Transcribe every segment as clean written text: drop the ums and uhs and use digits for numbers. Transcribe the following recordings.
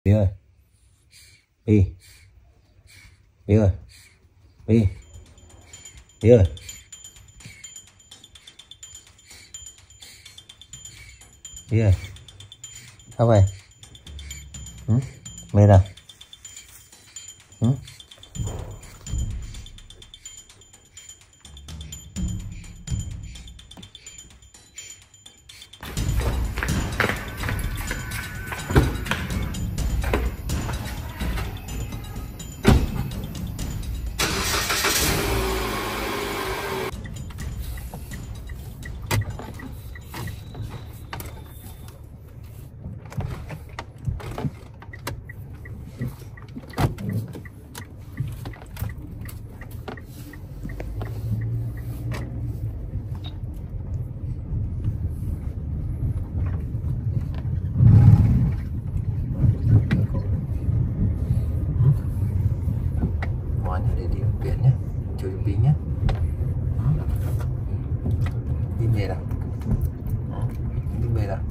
Bí ơi, Bí, Bí ơi, Bí, Bí ơi, Bí ơi, sao vậy? Ừ? Mệt à? Ừ? Ngoan để đi biển nhé, chơi Bí nhé. Bí mệt à? Bí mệt à?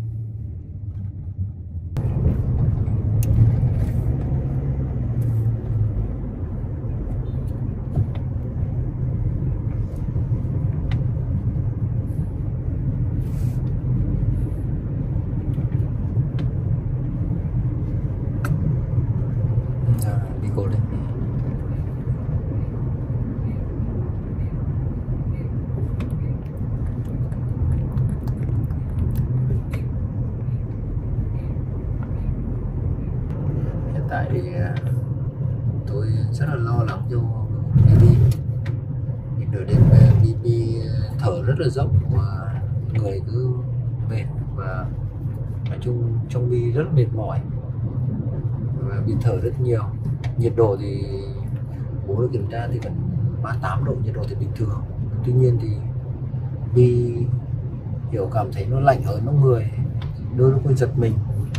Đi cô lên. Hiện tại thì tôi rất là lo lắng cho BB. Nửa đêm BB thở rất là dốc và người cứ mệt, và nói chung trong Bi rất mệt mỏi và Bi thở rất nhiều. Nhiệt độ thì bố đã kiểm tra thì vẫn 38 độ, nhiệt độ thì bình thường. Tuy nhiên thì Bi kiểu cảm thấy nó lạnh ở trong người, đôi lúc giật mình.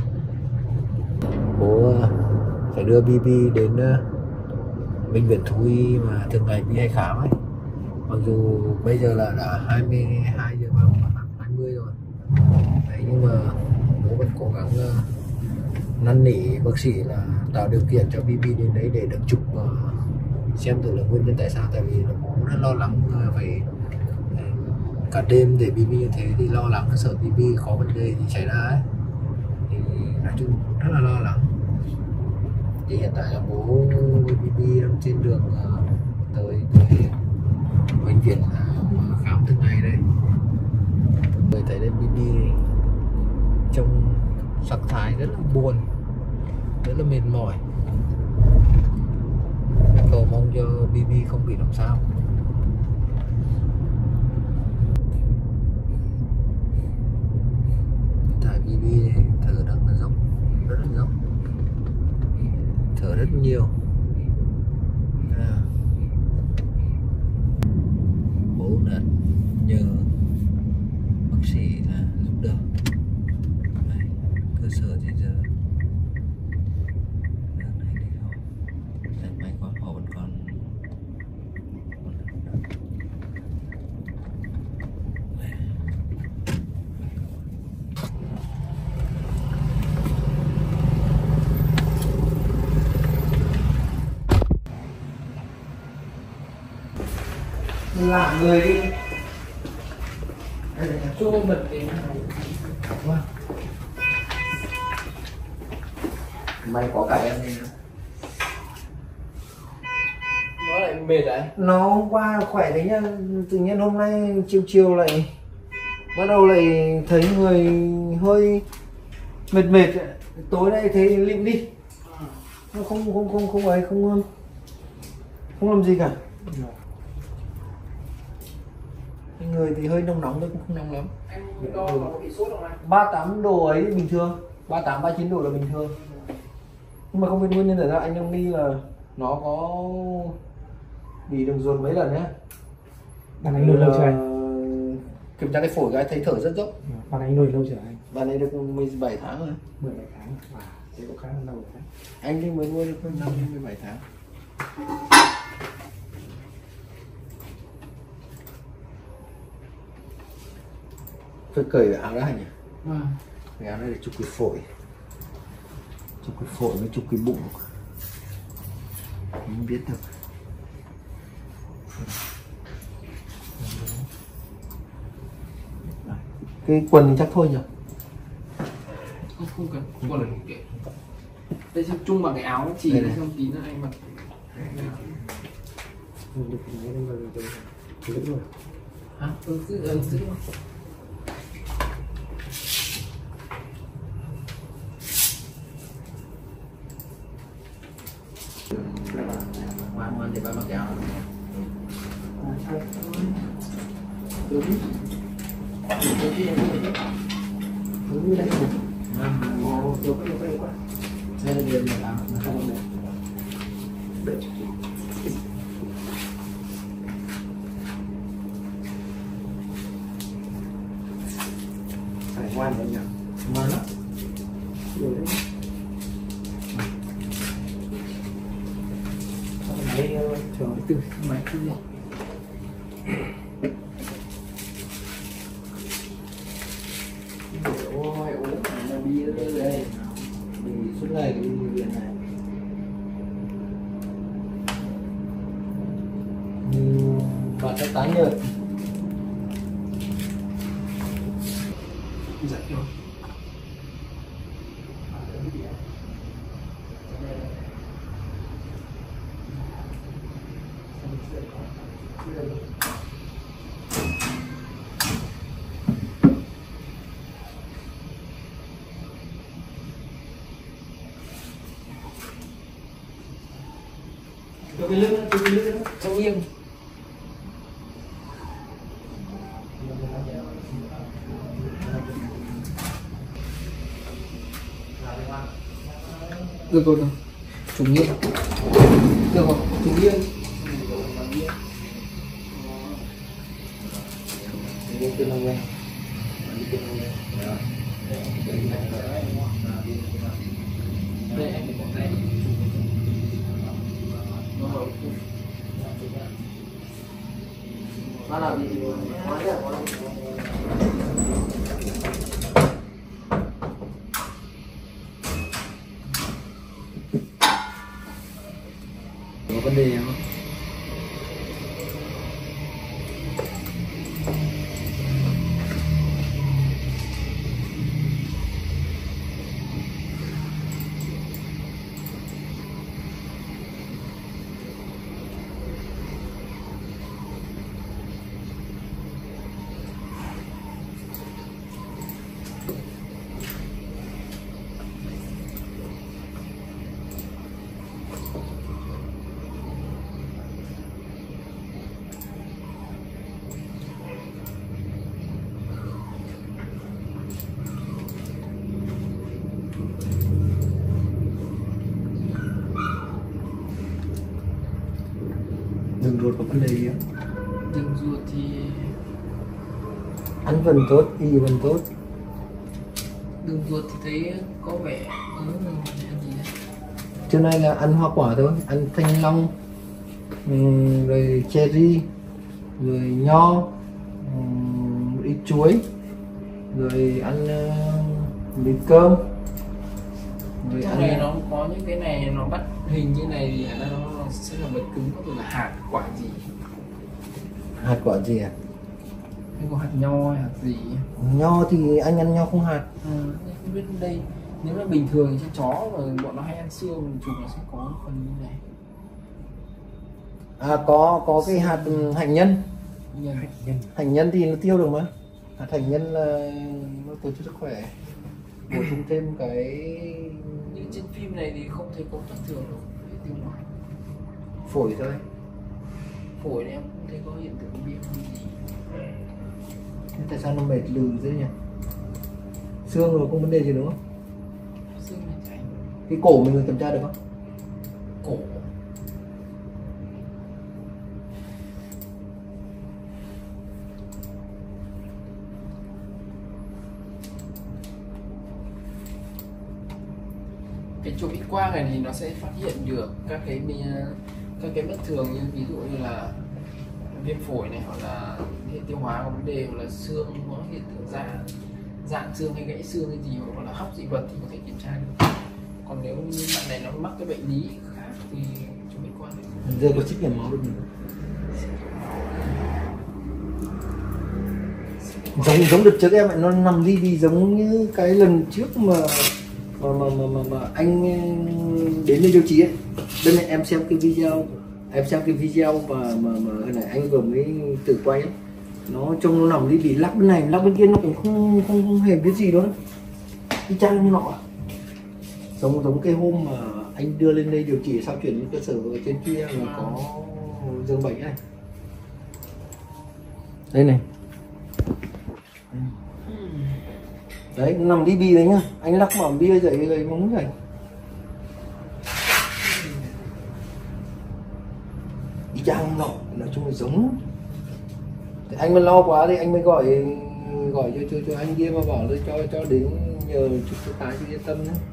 Bố phải đưa BB đến bệnh viện thú y mà thường ngày Bi hay khám ấy. Mặc dù bây giờ là đã 22 giờ 20 rồi đấy, nhưng mà bố vẫn cố gắng năn nỉ bác sĩ là tạo điều kiện cho BB đến đấy để được chụp xem thử là nguyên nhân tại sao. Tại vì là bố rất lo lắng phải cả đêm để BB như thế, thì lo lắng sợ BB có vấn đề gì xảy ra ấy. Thì nói chung rất là lo lắng. Thì hiện tại là bố với BB đang trên đường tới bệnh viện khám từng ngày đây. Người thấy đến BB trong sắc thái rất là buồn, rất là mệt mỏi. Cầu mong cho BB không bị làm sao. Tại BB thở rất là dốc, thở rất nhiều. Bố đã nhờ bác sĩ là giúp đỡ. Đấy, cơ sở thì giờ đường này đi không, may quá họ vẫn còn lạ người đi. Đây là chỗ bật đến. May có cả em này. Nó lại mệt đấy. Nó hôm qua khỏe đấy nhá, tự nhiên hôm nay chiều lại bắt đầu lại thấy người hơi mệt. Tối nay thấy lịm đi. Nó không làm gì cả. Người thì hơi nóng thôi, cũng không nóng lắm. Anh đo có bị sốt không anh? 38 độ ấy bình thường, 38 39 độ là bình thường. Nhưng mà không biết nguyên nhân tại sao anh đang nghi là nó có bị đường ruột mấy lần nhé. Bạn anh nuôi lâu chưa anh? Kiểm tra cái phổi cái thấy thở rất dốc. Bạn anh nuôi lâu chưa anh? Bạn ấy được 17 tháng rồi. 17 tháng. Thế cũng khá là lâu đấy. Anh thì mới nuôi được 5 đến 17 tháng. Phải cởi áo ra nhỉ? Cái áo này để chụp cái phổi. chụp cái phổi với chụp cái bụng không biết được. Cái quần chắc thôi nhỉ? Không cần, quần là kệ. Đây xem chung bằng cái áo chỉ này xong tí nữa anh mặc. Hả? Giữ mà. Ngoan để bạn mặc cái áo. Đây là điểm mặc áo. Phải ngoan đấy nhỉ? Ngoan lắm. Rồi đấy. Máy chờ từ máy kia. Ôi ốm là đi đây. Mình suốt ngày cái bệnh viện này. Bạn sẽ tán nhợt. Dạ rồi. Cho cái lưng, Cho nghiêng. Được rồi, chủ nghiêng. Được rồi, chủ nghiêng. Nghiêng từ lòng lên. Đây anh bỏ tay. Nó là gì? Nói ra. Có vấn đề không? Đường ruột có vấn đề gì không? Đường ruột thì Ăn vẫn tốt, y vẫn tốt. đường ruột thì thấy có vẻ ăn gì đấy. Trước nay là ăn hoa quả thôi, ăn thanh long, rồi cherry, rồi nho, ít chuối, rồi ăn mì cơm, rồi Trong này nó có những cái này nó bắt hình như này thì nó sẽ là vật cứng, có thể là hạt quả gì, hạt quả gì à? hay có hạt nho hay hạt gì. Nho thì anh ăn nho không hạt. Không biết đây nếu là bình thường trên chó mà bọn nó hay ăn xương mình chụp nó sẽ có phần như này. À có cái hạt hạnh nhân. Nhân. Hạnh nhân thì nó tiêu được mà. Hạt hạnh nhân là nó tốt cho sức khỏe. Bổ sung thêm cái Nhưng trên phim này thì không thấy có thất thường đâu tiêu hóa. phổi thôi. Phổi này em không thấy có hiện tượng viêm gì. Thế tại sao nó mệt lừ thế nhỉ? Xương rồi không vấn đề gì đúng không? Xương này chảy. Cái cổ mình kiểm tra được không? Cổ. Cái chụp X quang này thì nó sẽ phát hiện được các cái bất thường, như ví dụ như là viêm phổi này, hoặc là hệ tiêu hóa có vấn đề, hoặc là xương có hiện tượng dạn xương hay gãy xương hay gì, hoặc là hóc dị vật thì có thể kiểm tra được. Còn nếu như bạn này nó mắc cái bệnh lý khác thì chúng mình quan hệ. Giờ có xét nghiệm máu được nữa. Giống đợt trước em nó nằm đi giống như cái lần trước mà anh đến đây điều trị ấy. Đây này em xem cái video mà cái này anh vừa mới tự quay ấy. Nó trông nó nằm đi bị lắc bên này lắc bên kia, nó cũng không hề biết gì đó, đi chăng như nọ. Giống cái hôm mà anh đưa lên đây điều trị sau chuyển đến cơ sở ở trên kia là có giường bệnh này. Đây này. Đấy, nằm đi bì đấy nhá. Anh lắc mỏm bia dậy rồi móng dậy. Đi chăng nọ, nói chung là giống. Thì anh mà lo quá thì anh mới gọi cho anh kia mà bảo là cho đến nhờ chút cái cho yên tâm nhé.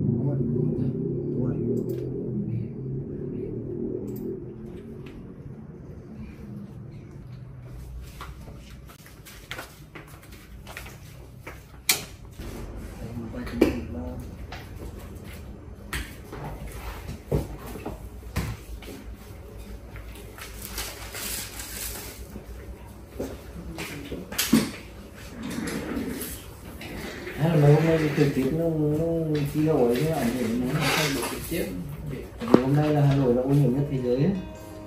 Mấy hôm nay thời tiết nó khí hậu ấy nó ảnh hưởng đến thay đổi thời tiết. Vì hôm nay là Hà Nội là ô nhiễm nhất thế giới ấy.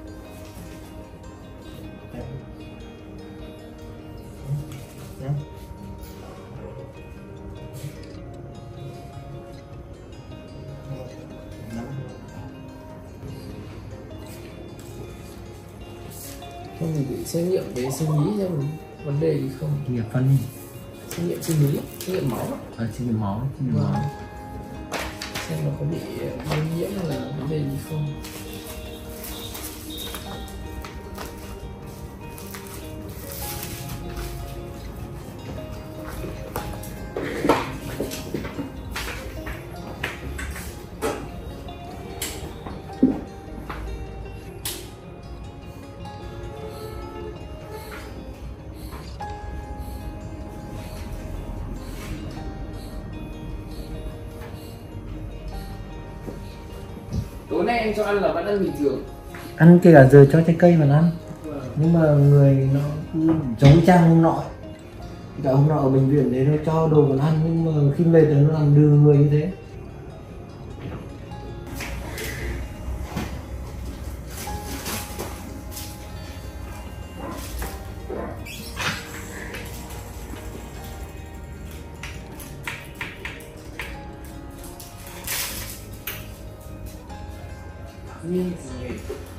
Không thì bị xét nghiệm về sinh lý xem vấn đề gì không. Nghiệp phân Xét nghiệm sinh lý, xét nghiệm máu. xét nghiệm máu. Xem nó có bị lây nhiễm hay là vấn đề gì không. Tối nay anh cho ăn là vẫn ăn bình thường. Ăn kể cả giờ cho trái cây mà ăn. Nhưng mà người nó giống trang hôm nọ. Cả hôm nọ ở bệnh viện đấy nó cho đồ còn ăn, nhưng mà khi về nó làm đưa người như thế. Nhiên gì?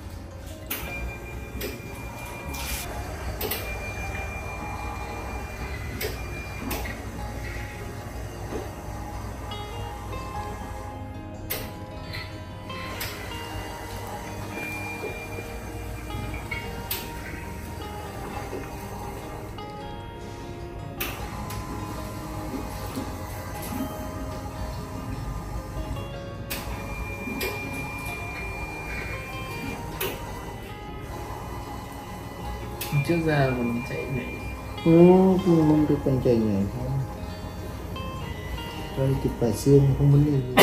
Trước ra còn chạy nhảy. Không được còn chạy nhảy thôi. Rồi thịt phải xương không vấn đề gì.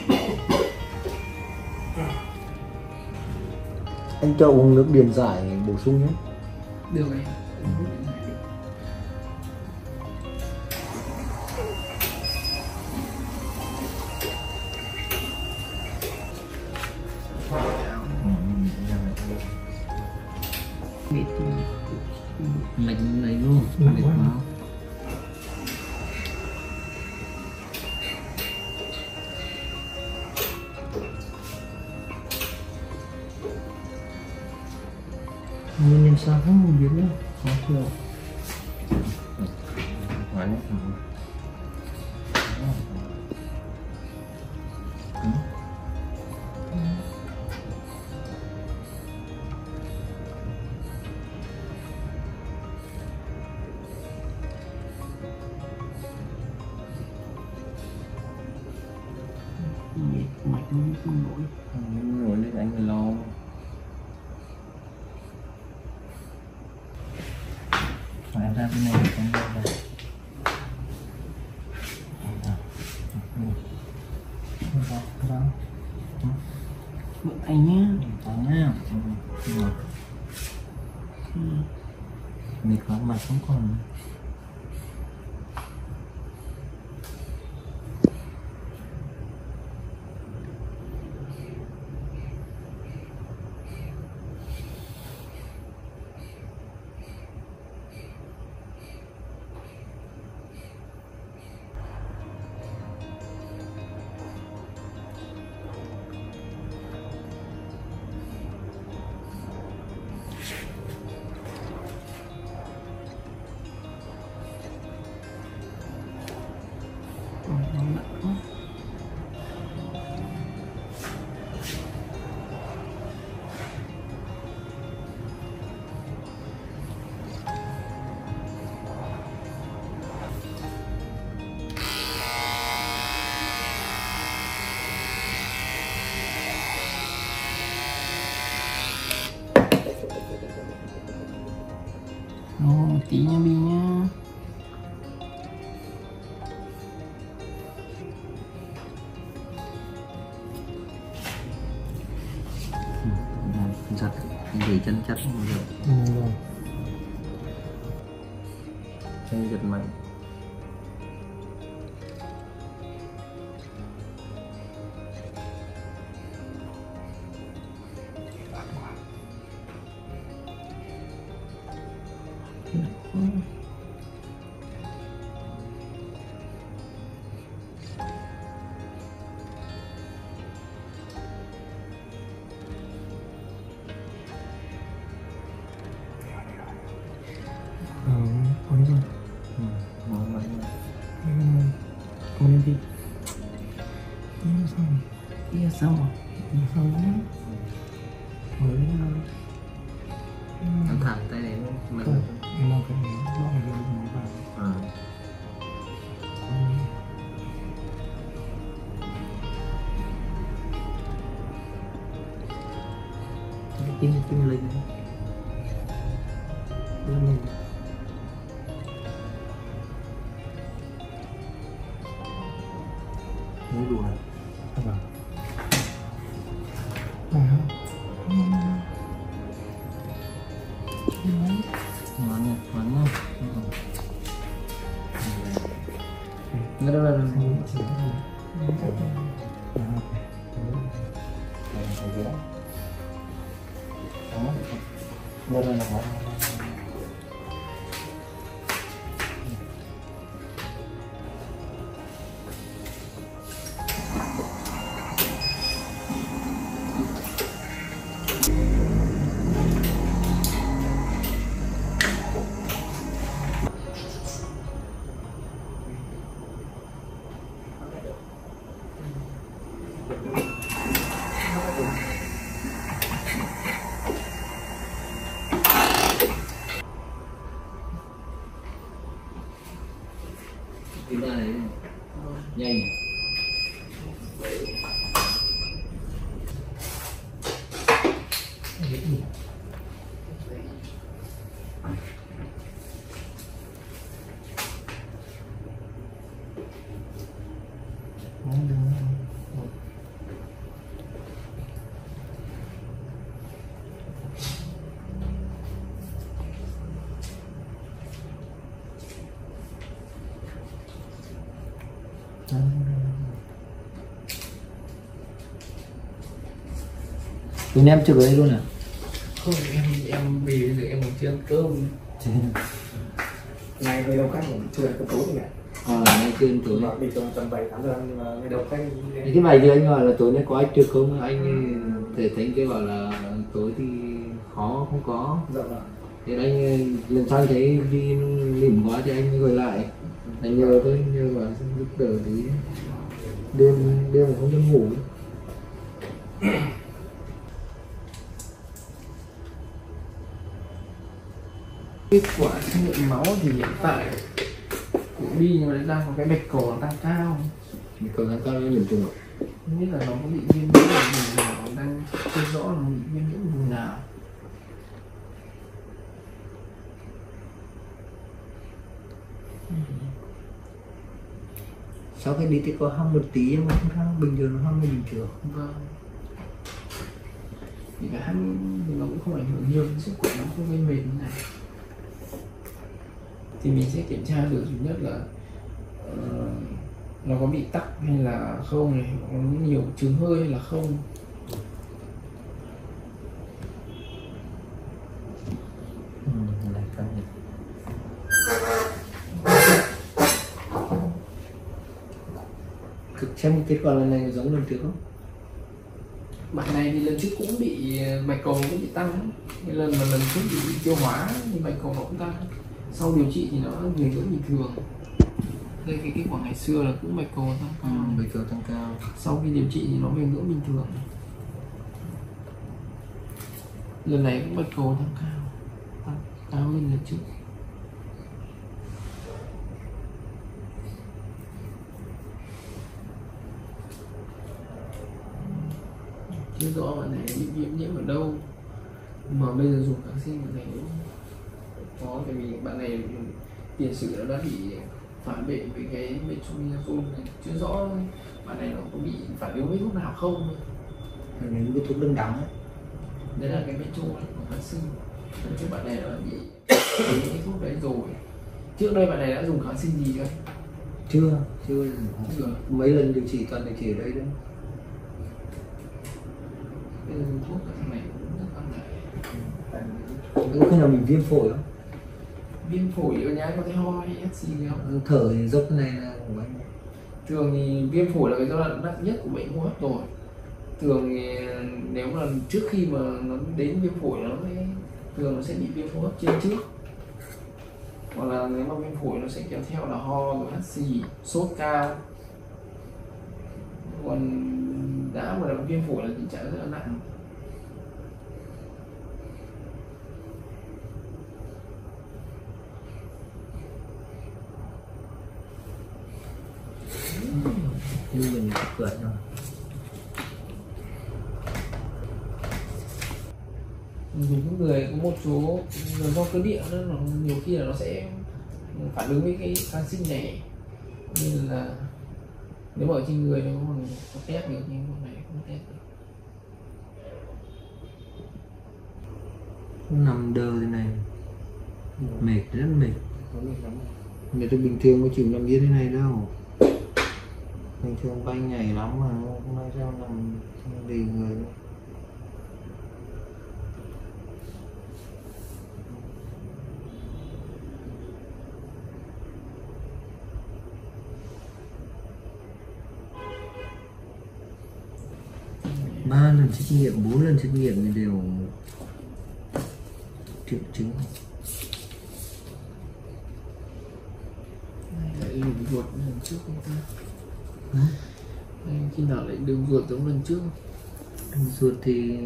Anh cho uống nước điện giải bổ sung nhé. Được rồi. Mình này luôn, mệt quá. Nguyên nhân sao không biết nữa, khó hiểu. Quá đấy. Mạch nó không nổi lên anh phải lo. Phải ra cái này trong đây rồi. Không có Mượn anh nhé. Anh nhá. Mệt quá mặt không còn. Một tí nha Bi nhá. Giật để chân chắc không được. Rồi. Chân giật mạnh. Con đi rồi. Ngon lắm. Con đi đi. Kia xong rồi. Xong nhé. Mới Nó thẳng tay này mình. nó phải nó phải dùng nó vào. À. Tim lên. Lên. Mới đủ này. Vâng. Ngon nha, ngon nha. Nó đâu là cái ra này nhanh. Tụi em chưa ở đây luôn à? Không, em về bây giờ em còn chưa ăn cơm. Ngày về đâu khách cũng chưa có tối nhỉ? Nay chưa ăn tối. Bình thường tầm 7-8 giờ nhưng mà ngày đầu khách Cái bài giờ anh bảo là tối nay có anh chưa không? Anh thể thấy cái bảo là tối thì khó không có. dạ vâng. Thế anh lần sau thấy đi lỉm quá thì anh mới gọi lại. Anh nhờ thôi, nhờ bảo giúp đỡ tí. Đêm mà không được ngủ. Kết quả xét nghiệm máu thì hiện tại cũng đi nhưng mà đang có cái bạch cầu nó tăng cao. Còn tháng cao nó nhiễm trùng. Không biết là nó có bị viêm nhiễm vùng nào, đang chưa rõ là nó bị viêm nhiễm vùng nào. Sau khi đi thì có hăm một tí nhưng mà không sao, bình thường nó hăm là bình thường. Vâng. Thì cái hãng thì nó cũng không ảnh hưởng nhiều đến sức khỏe, nó không gây mệt như này. Thì mình sẽ kiểm tra được duy nhất là nó có bị tắc hay là không này, có nhiều trứng hơi hay là không. Này căng nhỉ. Thực xem kết quả lần này giống lần trước không? Bạn này thì lần trước cũng bị mạch cầu cũng bị tăng, cái lần trước bị tiêu hóa thì mạch cầu nó cũng tăng. Sau điều trị thì nó về ngưỡng bình thường. Đây cái kết quả ngày xưa là cũng mạch cầu tăng cao. Mạch cầu tăng cao. Sau khi điều trị thì nó về ngưỡng bình thường. Lần này cũng mạch cầu tăng cao hơn lần trước. Chưa rõ bạn này bị viêm nhiễm ở đâu, mà bây giờ dùng kháng sinh này có, tại vì bạn này tiền sử nó đã bị phản vệ với cái metronidazole này, chưa rõ bạn này nó có bị phản ứng với thuốc nào không. Nếu cái thuốc đơn đắng ấy. Đấy là cái metro của kháng sinh. Trước bạn này nó đã bị cái thuốc đấy rồi. Trước đây bạn này đã dùng kháng sinh gì chưa? Chưa Chưa. mấy lần điều trị toàn điều trị ở đây đấy. Bây giờ dùng thuốc cái này cũng rất quan trọng. Có khi nào mình viêm phổi không? Viêm phổi ở nhà có thấy ho hay hắt xì gì không? Thở thì dốc cái này là của anh. Thường thì viêm phổi là cái giai đoạn nặng nhất của bệnh hô hấp rồi. Thường thì nếu mà trước khi mà nó đến viêm phổi nó sẽ bị viêm hô hấp trên trước, hoặc là nếu mà viêm phổi nó sẽ kéo theo là ho rồi hắt xì, sốt cao. Còn đã mà là viêm phổi là tình trạng rất là nặng. Như mình tập vượt rồi. Dùng những người có một số do cơ địa nó nhiều khi là nó sẽ phản ứng với cái kháng sinh này, nên là nếu mà ở trên người nó còn có test được nhưng con này không test được. Nằm đơ thế này mệt, rất mệt. Người ta bình thường có chịu nằm yên thế này đâu. Bình thường bay nhảy lắm mà hôm nay sao nằm lì người nữa. Ba lần xét nghiệm, 4 lần xét nghiệm thì đều triệu chứng. Lại đường ruột lần trước không ta? Khi nào lại đường ruột giống lần trước? Đường ruột thì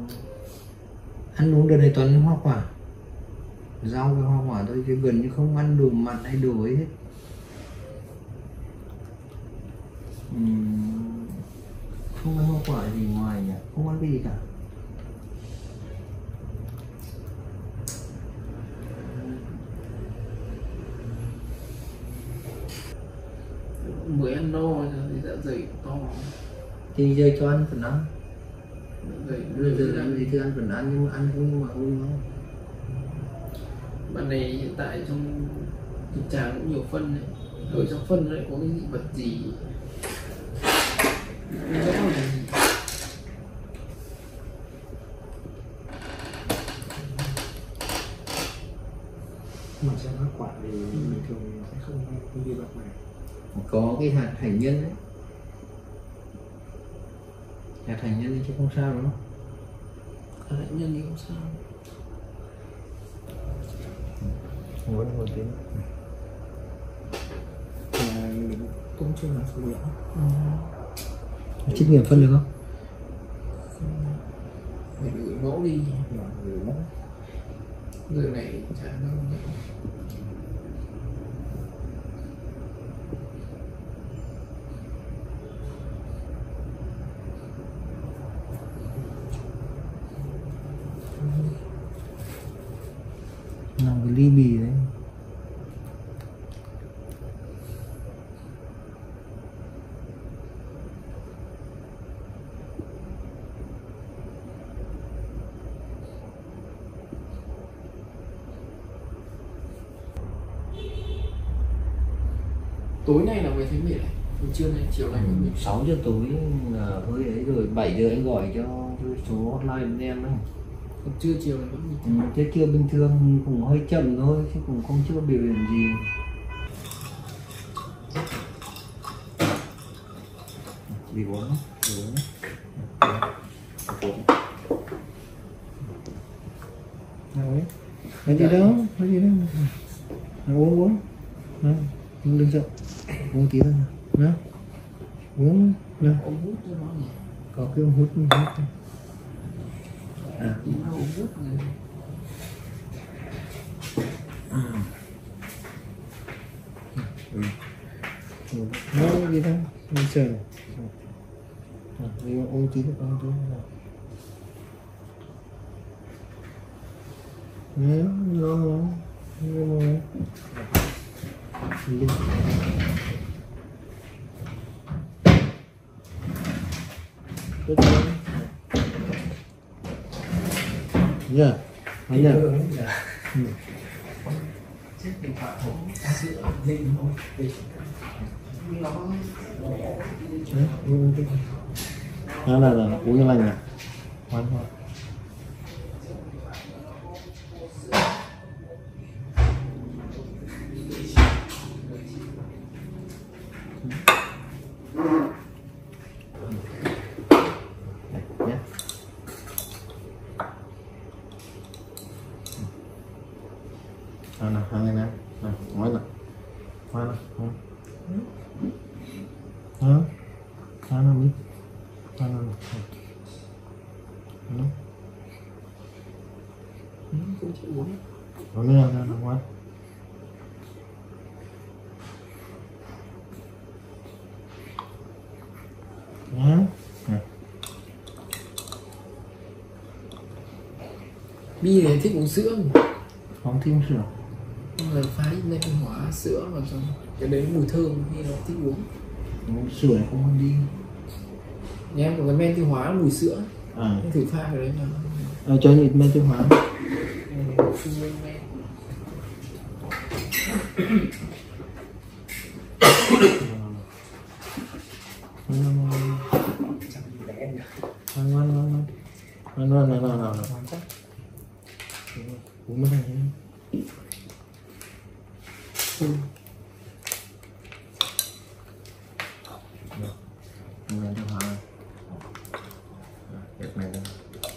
ăn uống đợt này toàn ăn hoa quả, rau với hoa quả thôi, chứ gần như không ăn đồ mặn hay đồ ấy hết. Không ăn hoa quả gì ngoài nhỉ, không ăn cái gì cả. Mới ăn no rồi thì dạ dày to. Thì giờ cho ăn phần ăn, Dạ dày bây giờ làm gì thì ăn phần ăn, nhưng mà ăn không mà không ngon. Bạn này hiện tại trong thực tràng cũng nhiều phân đấy, ở trong phân nó lại có cái dị vật gì không rõ là gì. mà xem hoa quả thì bình thường sẽ không như vậy này. Có cái hạt hành nhân đấy, hạt hành nhân chứ không sao đúng không? Hạt hạnh nhân thì không sao. Vẫn một tiếng. Mình cũng chưa làm số nữa. Xét nghiệm phân được không? Phải gửi mẫu đi, Gửi mẫu. người này chả đâu nhỉ. Làm cái ly bì đấy. tối nay là mới thấy mệt này, trưa nay chiều nay mới mệt. 6 giờ tối là hơi ấy rồi, 7 giờ anh gọi cho số hotline bên em ấy. Còn trưa chiều là vẫn bình thường. Chứ chưa bình thường, cũng hơi chậm thôi chứ cũng không chưa biểu hiện gì. Đi uống, đi uống. Cái gì đó, cái gì đó. Uống. Đừng sợ. Uống tí thôi. Nào. Uống. Nào. Ống hút cho nó nhỉ? Có cái ống hút. Tí nó ống hút này. Nó gì đó, mình chờ. Đi uống tí nữa, uống tí nữa. Nó. Dạ, anh nhá. Chiếc điện thoại uống sữa lên thôi. Nó Là uống như lành à? Ngoan thôi. Nào, hàng này nè, ngoan nào, ăn đi, ăn. không chịu uống. Uống nữa, ngoan. Bi này thích uống sữa Không thích uống sữa. nhưng mà pha ít men hóa sữa vào trong cái đấy mùi thơm khi nó thích uống. Uống sữa này không đi. Nhà em có cái men tiêu hóa mùi sữa, em thử pha cái đấy vào. Cho nhịn men tiêu hóa. Phun lên men. Ngoan. Uống mấy này. Men tiêu hóa. Việc này đây.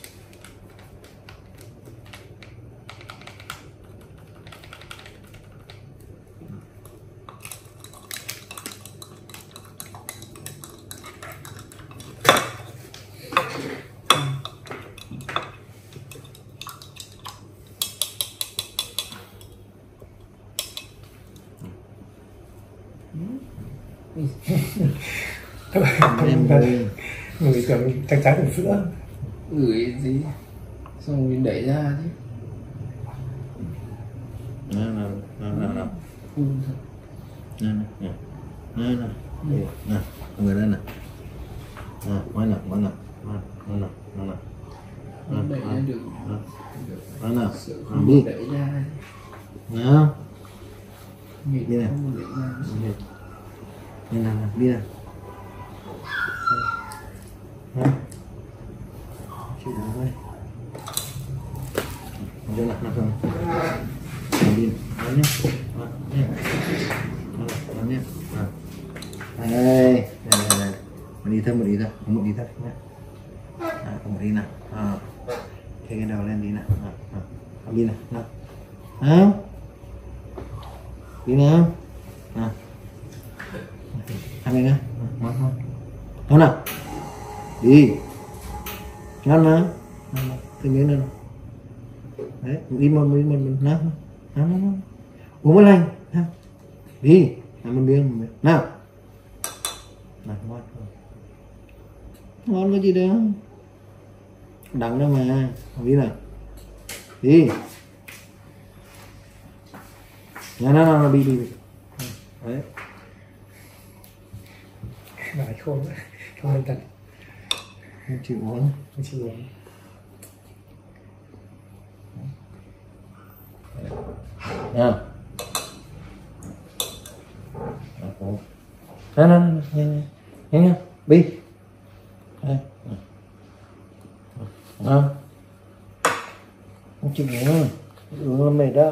Em người tưởng chắc chắn là sữa. Ngửi gì xong mình đẩy ra chứ. Nào. Phun thật. Người đây nè. Ngoan nào. Nó đẩy ra được. Ngoan nào. Sợ Đi. không đẩy ra. Nào. Nghịch Đi này. không đẩy ra. Đi nào. Chịu đó thôi. Cho nặng không? Đi. Đó nhé. Đó nhé. Đây. Một đi thôi. Một đi thôi nhé. Một đi nào. Thế cái đầu lên đi nào. Đi nào. Nào. Đi nào. Hai bên nhá. Ngon nào. Đi. Ngon mà. Từng miếng lên. Đấy, đi một nào. Uống một lành. Đi. Làm một miếng. Nào. Ngon. Ngon cái gì đó. Đắng đâu mà. Không biết nào. Đi. Nào, đi. Đấy. Nói không nên thật. Không chịu uống. Không chịu uống. Nào. nhanh nhanh Bi không chịu uống là mệt đó.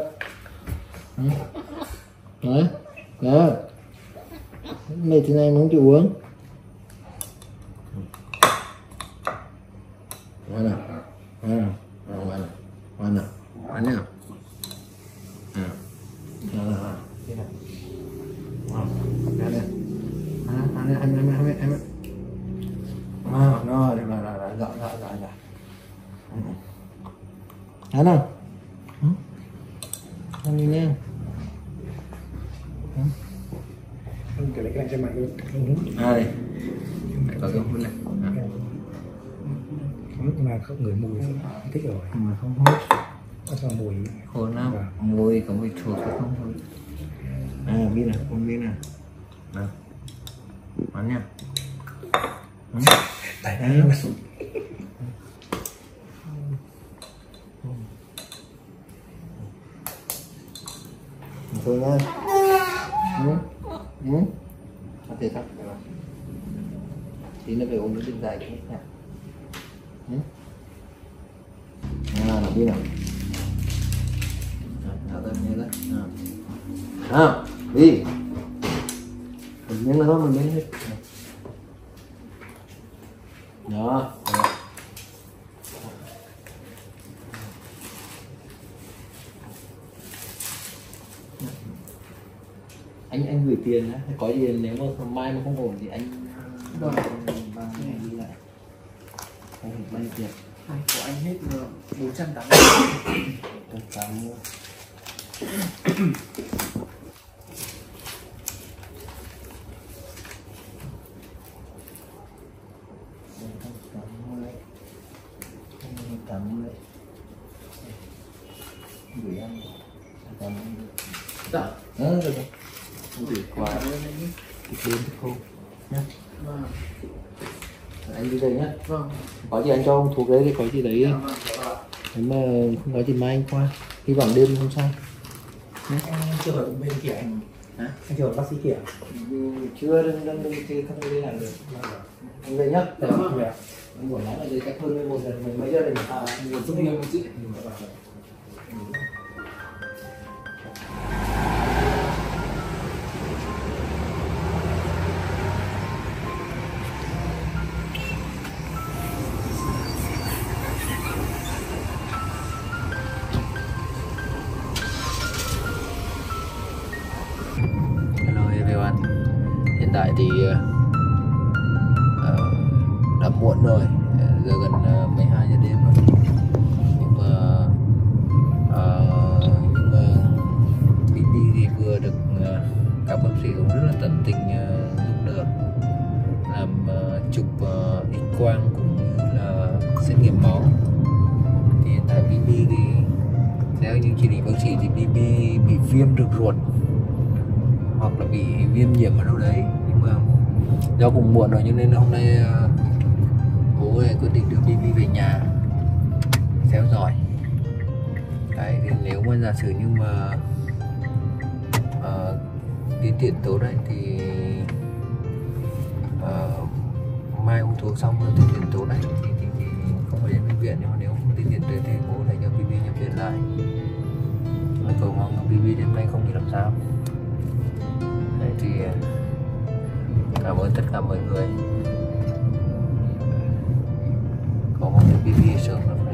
Đấy đó, mệt thế này mà không chịu uống. Ngoan nào, ngoan nào, ăn nào. Nó được rồi, ăn không? Ăn đi nha. Cái lấy cái này cho mày luôn. Đây, có cái hút này. Hút mà không ngửi mùi không thích rồi. Mà không hút. Nó cho mùi. Khổ lắm. Mùi có mùi chuột thì không hút. Biết nào, không biết nào. Nào, ăn nha. Tại nó thôi nha. Có thể tắt rồi. Tí nó phải uống nước dài cái nha. Nào đi nào. Nào tới nghe đấy. Nào, đi. Một miếng nữa thôi, một miếng hết. Đó. Anh gửi tiền á, có gì nếu mà mai mà không ổn thì anh Vâng. bằng đi lại. Anh phải bay tiền. Của anh hết rồi 480. Cảm ơn. Gửi anh. Cảm ơn. Dạ. Được rồi. Gửi quà Cảm ơn anh nhé. đến không nhé. Vâng. Anh đi đây nhé. Vâng. Có gì anh cho ông thuốc đấy thì có gì đấy. Dạ vâng. Nếu mà không có gì mai anh qua. Hy vọng đêm không sao. anh chưa hỏi bên kia anh. Hả? Anh chưa hỏi bác sĩ kia. Chưa, đừng chưa không đi làm được. Anh về nhá. Dạ vâng. Anh buổi nói là dưới cách hơn 11 giờ mình mấy giờ đây nhỉ? Một chút nhiều một chút. Hello everyone. Hiện tại thì đã muộn rồi, giờ gần 12 giờ đêm rồi. Nhưng mà BB thì vừa được các bác sĩ cũng rất là tận tình giúp đỡ làm chụp X-quang cũng như là xét nghiệm máu. Thì hiện tại BB thì theo những chỉ định bác sĩ thì BB bị viêm đường ruột hoặc là bị viêm nhiễm ở đâu đấy, nhưng mà do cũng muộn rồi cho nên hôm nay bố ấy quyết định đưa BB về nhà theo dõi. Cái thì nếu mà giả sử như mà tiến triển tốt đấy thì mai uống thuốc xong rồi tiến triển tốt đấy thì không phải đến bệnh viện, nhưng mà nếu không tiến triển tốt thì bố lại cho BB nhập viện lại. Cầu mong BB đêm nay không bị làm sao. Đấy thì cảm ơn tất cả mọi người. Cầu mong BB sớm